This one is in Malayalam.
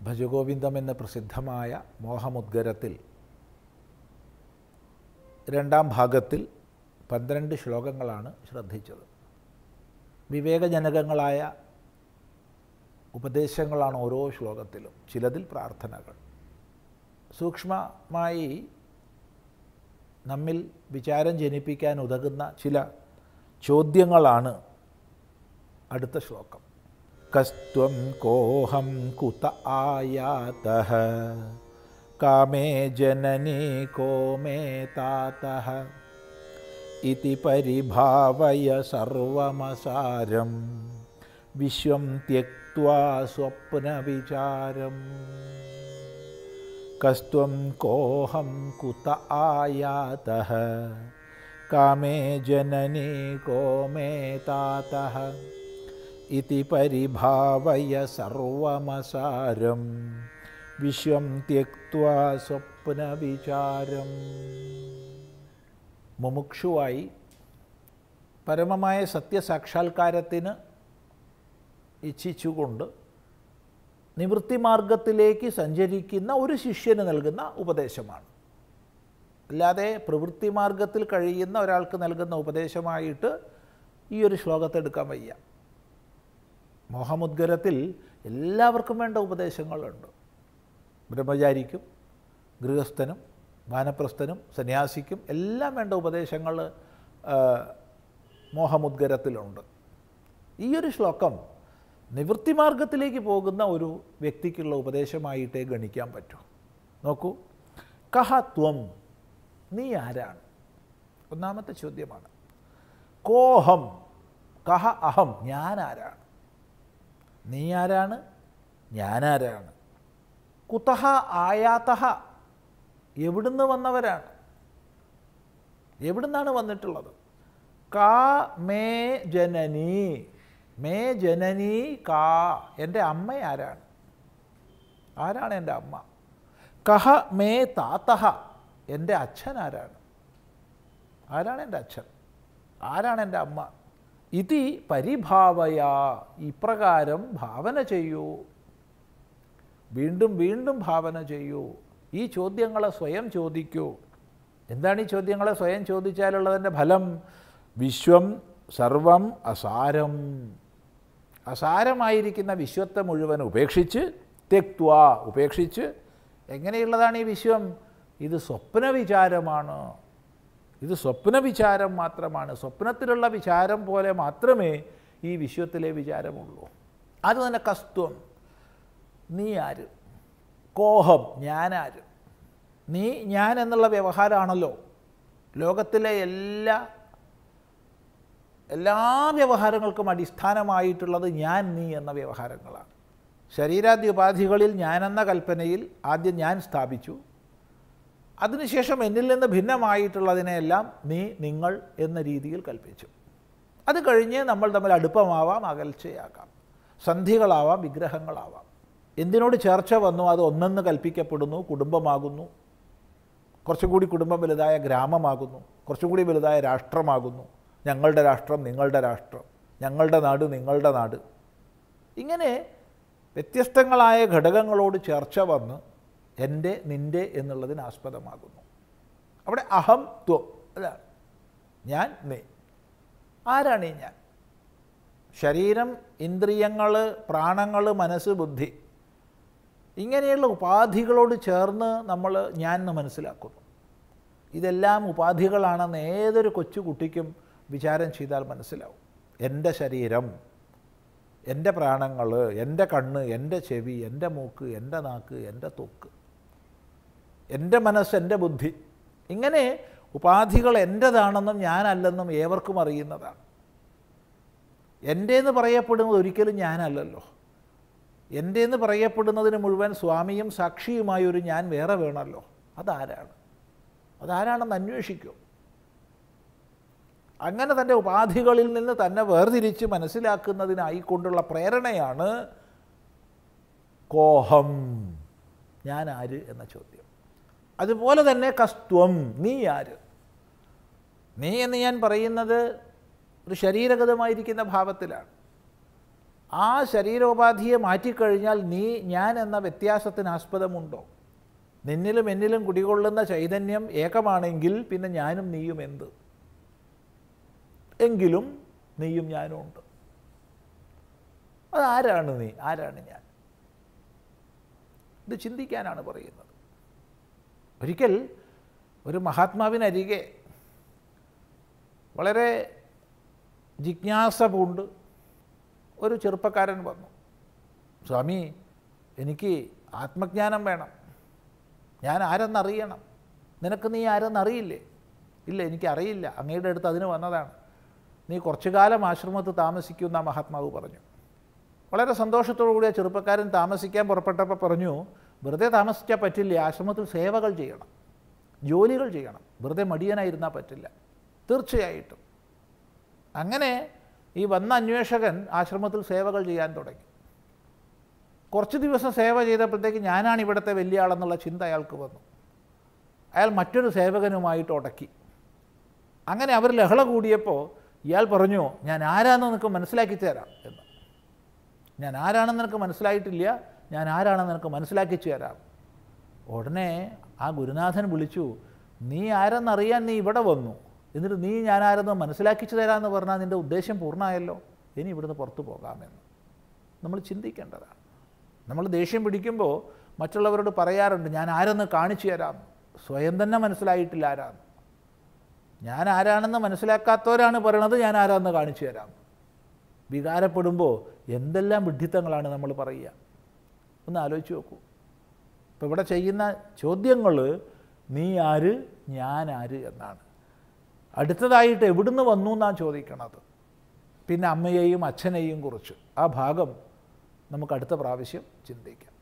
ഭജഗോവിന്ദം എന്ന പ്രസിദ്ധമായ മോഹമുദ്ഗരത്തിൽ രണ്ടാം ഭാഗത്തിൽ 12 ശ്ലോകങ്ങളാണ് ശ്രദ്ധിച്ചത്. വിവേകജനകങ്ങളായ ഉപദേശങ്ങളാണ് ഓരോ ശ്ലോകത്തിലും, ചിലതിൽ പ്രാർത്ഥനകൾ. സൂക്ഷ്മമായി നമ്മിൽ വിചാരം ജനിപ്പിക്കാൻ ഉതകുന്ന ചില ചോദ്യങ്ങളാണ് അടുത്ത ശ്ലോകം. കസ്ത്വം കോഹം കുത ആയാതഃ കാമേ ജനനീ കോ മേ താതഃ ഇതി പരിഭാവയ സർവമസാരം വിശ്വം ത്യക്ത്വാ സ്വപ്നവിചാരം. കസ്ത്വം കോഹം കുത ആയാതഃ കാമേ ജനനീ കോ മേ താതഃ ഇതി പരിഭാവയ സർവമസാരം വിശ്വം ത്യക്ത്വാ സ്വപ്നവിചാരം. മുമുക്ഷുവായി പരമമായ സത്യസാക്ഷാത്കാരത്തിന് ഇച്ഛിച്ചുകൊണ്ട് നിവൃത്തിമാർഗത്തിലേക്ക് സഞ്ചരിക്കുന്ന ഒരു ശിഷ്യന് നൽകുന്ന ഉപദേശമാണ്. അല്ലാതെ പ്രവൃത്തിമാർഗത്തിൽ കഴിയുന്ന ഒരാൾക്ക് നൽകുന്ന ഉപദേശമായിട്ട് ഈ ഒരു ശ്ലോകത്തെ എടുക്കാൻ വയ്യ. മോഹമുദ്ഗരത്തിൽ എല്ലാവർക്കും വേണ്ട ഉപദേശങ്ങളുണ്ട്. ബ്രഹ്മചാരിക്കും ഗൃഹസ്ഥനും വാനപ്രസ്ഥനും സന്യാസിക്കും എല്ലാം വേണ്ട ഉപദേശങ്ങൾ മോഹമുദ്ഗരത്തിലുണ്ട്. ഈ ഒരു ശ്ലോകം നിവൃത്തിമാർഗത്തിലേക്ക് പോകുന്ന ഒരു വ്യക്തിക്കുള്ള ഉപദേശമായിട്ടേ ഗണിക്കാൻ പറ്റൂ. നോക്കൂ, കഹ ത്വം, നീ ആരാണ്? ഒന്നാമത്തെ ചോദ്യമാണ്. കോഹം, കഹ അഹം, ഞാൻ ആരാണ്? നീ ആരാണ്? ഞാനാരാണ്? കുതഹ ആയാതഹ, എവിടുന്ന് വന്നവരാണ്? എവിടുന്നാണ് വന്നിട്ടുള്ളത്? കാ മേ ജനനി, മേ ജനനി കാ, എൻ്റെ അമ്മ ആരാണ്? ആരാണ് എൻ്റെ അമ്മ? കഹ മേ താതഹ, എൻ്റെ അച്ഛൻ ആരാണ്? ആരാണ് എൻ്റെ അച്ഛൻ? ആരാണ് എൻ്റെ അമ്മ? ഇതി പരിഭാവയ, ഇപ്രകാരം ഭാവന ചെയ്യൂ, വീണ്ടും വീണ്ടും ഭാവന ചെയ്യൂ. ഈ ചോദ്യങ്ങളെ സ്വയം ചോദിക്കൂ. എന്താണ് ഈ ചോദ്യങ്ങളെ സ്വയം ചോദിച്ചാലുള്ളതിൻ്റെ ഫലം? വിശ്വം സർവം അസാരം, അസാരമായിരിക്കുന്ന വിശ്വത്തെ മുഴുവൻ ഉപേക്ഷിച്ച്, തെക്ത്വാ, ഉപേക്ഷിച്ച്. എങ്ങനെയുള്ളതാണ് ഈ വിശ്വം? ഇത് സ്വപ്നവിചാരമാണ്. ഇത് സ്വപ്നവിചാരം മാത്രമാണ്. സ്വപ്നത്തിലുള്ള വിചാരം പോലെ മാത്രമേ ഈ വിശ്വത്തിലെ വിചാരമുള്ളൂ. അത് തന്നെ കസ്ത്വം, നീ ആര്? കോഹം, ഞാനാര്? നീ ഞാൻ എന്നുള്ള വ്യവഹാരമാണല്ലോ ലോകത്തിലെ എല്ലാ വ്യവഹാരങ്ങൾക്കും അടിസ്ഥാനമായിട്ടുള്ളത്. ഞാൻ നീ എന്ന വ്യവഹാരങ്ങളാണ്. ശരീരാദി ഉപാധികളിൽ ഞാനെന്ന കൽപ്പനയിൽ ആദ്യം ഞാൻ സ്ഥാപിച്ചു. അതിനുശേഷം എന്നിൽ നിന്ന് ഭിന്നമായിട്ടുള്ളതിനെല്ലാം നീ, നിങ്ങൾ എന്ന രീതിയിൽ കൽപ്പിച്ചു. അത് കഴിഞ്ഞ് നമ്മൾ തമ്മിൽ അടുപ്പമാവാം, അകൽച്ചയാകാം, സന്ധികളാവാം, വിഗ്രഹങ്ങളാവാം. എന്തിനോട് ചേർച്ച വന്നു അത് ഒന്നെന്ന് കൽപ്പിക്കപ്പെടുന്നു, കുടുംബമാകുന്നു. കുറച്ചും കൂടി കുടുംബം വലുതായ ഗ്രാമമാകുന്നു, കുറച്ചും കൂടി വലുതായ രാഷ്ട്രമാകുന്നു. ഞങ്ങളുടെ രാഷ്ട്രം, നിങ്ങളുടെ രാഷ്ട്രം, ഞങ്ങളുടെ നാട്, നിങ്ങളുടെ നാട്. ഇങ്ങനെ വ്യത്യസ്തങ്ങളായ ഘടകങ്ങളോട് ചേർച്ച വന്ന് എൻ്റെ, നിൻ്റെ എന്നുള്ളതിന് ആസ്പദമാകുന്നു. അവിടെ അഹം ത്വം, അതാണ് ഞാൻ, നീ. ആരാണ് ഈ ഞാൻ? ശരീരം, ഇന്ദ്രിയങ്ങൾ, പ്രാണങ്ങൾ, മനസ്സ്, ബുദ്ധി, ഇങ്ങനെയുള്ള ഉപാധികളോട് ചേർന്ന് നമ്മൾ ഞാൻ എന്ന് മനസ്സിലാക്കുന്നു. ഇതെല്ലാം ഉപാധികളാണെന്ന് ഏതൊരു കൊച്ചുകുട്ടിക്കും വിചാരം ചെയ്താൽ മനസ്സിലാവും. എൻ്റെ ശരീരം, എൻ്റെ പ്രാണങ്ങൾ, എൻ്റെ കണ്ണ്, എൻ്റെ ചെവി, എൻ്റെ മൂക്ക്, എൻ്റെ നാക്ക്, എൻ്റെ ത്വക്ക്, എൻ്റെ മനസ്സ്, എൻ്റെ ബുദ്ധി, ഇങ്ങനെ ഉപാധികൾ എൻ്റേതാണെന്നും ഞാനല്ലെന്നും ഏവർക്കും അറിയുന്നതാണ്. എൻ്റേന്ന് പറയപ്പെടുന്നത് ഒരിക്കലും ഞാനല്ലല്ലോ. എൻ്റേന്ന് പറയപ്പെടുന്നതിന് മുഴുവൻ സ്വാമിയും സാക്ഷിയുമായൊരു ഞാൻ വേറെ വേണമല്ലോ. അതാരാണ്? അതാരാണെന്ന് അന്വേഷിക്കും. അങ്ങനെ തൻ്റെ ഉപാധികളിൽ നിന്ന് തന്നെ വേർതിരിച്ച് മനസ്സിലാക്കുന്നതിനായിക്കൊണ്ടുള്ള പ്രേരണയാണ് കോഹം, ഞാൻ ആര് എന്ന ചോദ്യം. അതുപോലെ തന്നെ കസ്ത്വം, നീ ആര്? നീ എന്ന് ഞാൻ പറയുന്നത് ഒരു ശരീരഗതമായിരിക്കുന്ന ഭാവത്തിലാണ്. ആ ശരീരോപാധിയെ മാറ്റിക്കഴിഞ്ഞാൽ നീ ഞാൻ എന്ന വ്യത്യാസത്തിന് ആസ്പദമുണ്ടോ? നിന്നിലും എന്നിലും കുടികൊള്ളുന്ന ചൈതന്യം ഏകമാണെങ്കിൽ പിന്നെ ഞാനും നീയും എന്ത്? എങ്കിലും നീയും ഞാനും ഉണ്ട്. അതാരാണ് നീ, ആരാണ് ഞാൻ? ഇത് ചിന്തിക്കാനാണ് പറയുന്നത്. ഒരിക്കൽ ഒരു മഹാത്മാവിനരികെ വളരെ ജിജ്ഞാസ പൂണ്ട് ഒരു ചെറുപ്പക്കാരൻ വന്നു. സ്വാമി, എനിക്ക് ആത്മജ്ഞാനം വേണം, ഞാൻ ആരെന്നറിയണം. നിനക്ക് നീ ആരെന്നറിയില്ലേ? ഇല്ല, എനിക്കറിയില്ല, അങ്ങയുടെ അടുത്ത് അതിന് വന്നതാണ്. നീ കുറച്ചു കാലം ആശ്രമത്തിൽ താമസിക്കുന്ന മഹാത്മാവ് പറഞ്ഞു. വളരെ സന്തോഷത്തോടു കൂടി ആ ചെറുപ്പക്കാരൻ താമസിക്കാൻ പുറപ്പെട്ടപ്പോൾ പറഞ്ഞു, വെറുതെ താമസിച്ചാൽ പറ്റില്ല, ആശ്രമത്തിൽ സേവകൾ ചെയ്യണം, ജോലികൾ ചെയ്യണം, വെറുതെ മടിയനായിരുന്നാൽ പറ്റില്ല. തീർച്ചയായിട്ടും. അങ്ങനെ ഈ വന്ന അന്വേഷകൻ ആശ്രമത്തിൽ സേവകൾ ചെയ്യാൻ തുടങ്ങി. കുറച്ച് ദിവസം സേവ ചെയ്തപ്പോഴത്തേക്ക് ഞാനാണ് ഇവിടുത്തെ വലിയ ആളെന്നുള്ള ചിന്ത അയാൾക്ക് വന്നു. അയാൾ മറ്റൊരു സേവകനുമായിട്ട് ഉടക്കി. അങ്ങനെ അവർ ലഹള കൂടിയപ്പോൾ ഇയാൾ പറഞ്ഞു, ഞാൻ ആരാണെന്ന് നിനക്ക് മനസ്സിലാക്കി തരാം എന്ന്. ഞാൻ ആരാണെന്ന് നിനക്ക് മനസ്സിലായിട്ടില്ല, ഞാൻ ആരാണെന്ന് നിനക്ക് മനസ്സിലാക്കി തരാം. ഉടനെ ആ ഗുരുനാഥൻ വിളിച്ചു, നീ ആരെന്നറിയാൻ നീ ഇവിടെ വന്നു, എന്നിട്ട് നീ ഞാൻ ആരെന്ന് മനസ്സിലാക്കിച്ചു തരാമെന്ന് പറഞ്ഞാൽ നിൻ്റെ ഉദ്ദേശം പൂർണ്ണമായല്ലോ, ഇനി ഇവിടുന്ന് പുറത്തു പോകാമെന്ന് നമ്മൾ ചിന്തിക്കേണ്ടതാണ്. നമ്മൾ ദേഷ്യം പിടിക്കുമ്പോൾ മറ്റുള്ളവരോട് പറയാറുണ്ട്, ഞാൻ ആരെന്ന് കാണിച്ചു തരാം. സ്വയം തന്നെ മനസ്സിലായിട്ടില്ല ആരാന്ന്. ഞാൻ ആരാണെന്ന് മനസ്സിലാക്കാത്തവരാണ് പറയണത് ഞാൻ ആരാന്ന് കാണിച്ചു തരാം. വികാരപ്പെടുമ്പോൾ എന്തെല്ലാം വിഡ്ഢിത്തങ്ങളാണ് നമ്മൾ പറയുക. ഒന്ന് ആലോചിച്ച് നോക്കൂ. ഇപ്പോൾ ഇവിടെ ചെയ്യുന്ന ചോദ്യങ്ങൾ നീ ആര്, ഞാൻ ആര് എന്നാണ്. അടുത്തതായിട്ട് എവിടുന്ന് വന്നു എന്നാണ് ചോദിക്കണത്. പിന്നെ അമ്മയെയും അച്ഛനെയും കുറിച്ച് ആ ഭാഗം നമുക്ക് അടുത്ത പ്രാവശ്യം ചിന്തിക്കാം.